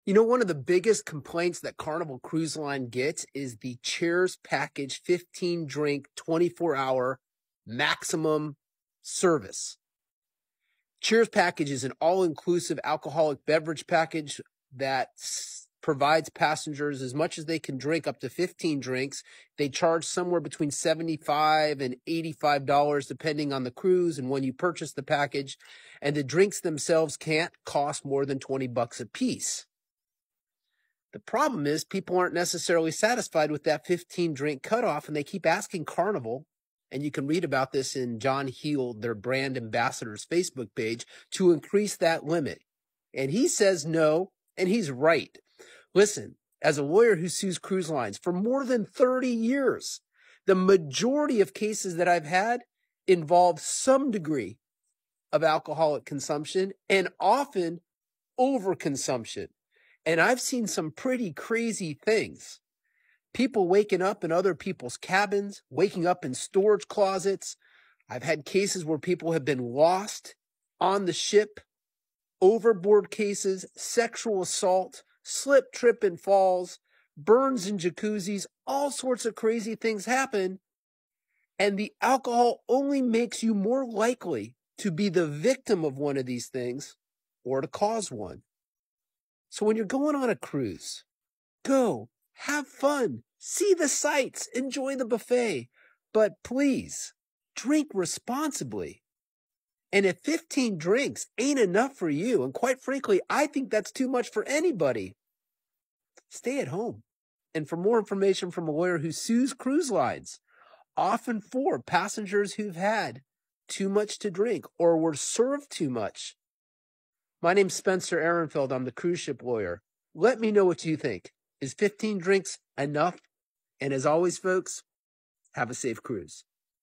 You know, one of the biggest complaints that Carnival Cruise Line gets is the Cheers Package 15 drink 24-hour maximum service. Cheers Package is an all-inclusive alcoholic beverage package that provides passengers as much as they can drink, up to 15 drinks. They charge somewhere between $75 and $85 depending on the cruise and when you purchase the package. And the drinks themselves can't cost more than $20 a piece. The problem is people aren't necessarily satisfied with that 15 drink cutoff, and they keep asking Carnival, and you can read about this in John Heald, their brand ambassador's Facebook page, to increase that limit. And he says no, and he's right. Listen, as a lawyer who sues cruise lines for more than 30 years, the majority of cases that I've had involve some degree of alcoholic consumption and often overconsumption. And I've seen some pretty crazy things. People waking up in other people's cabins, waking up in storage closets. I've had cases where people have been lost on the ship, overboard cases, sexual assault, slip, trip, and falls, burns in jacuzzis, all sorts of crazy things happen. And the alcohol only makes you more likely to be the victim of one of these things or to cause one. So when you're going on a cruise, go, have fun, see the sights, enjoy the buffet, but please drink responsibly. And if 15 drinks ain't enough for you, and quite frankly, I think that's too much for anybody, stay at home. And for more information from a lawyer who sues cruise lines, often for passengers who've had too much to drink or were served too much, my name's Spencer Ehrenfeld. I'm the cruise ship lawyer. Let me know what you think. Is 15 drinks enough? And as always, folks, have a safe cruise.